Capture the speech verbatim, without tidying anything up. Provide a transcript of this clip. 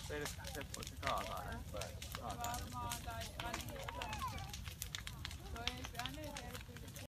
pelkkää se, että se kaataa näin. Kaataa näin. Varmaan tai ainakin semmoista. Toi ei nyt